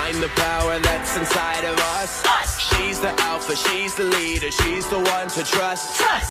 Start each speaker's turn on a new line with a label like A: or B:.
A: find the power that's inside of us. She's the alpha, she's the leader, she's the one to trust.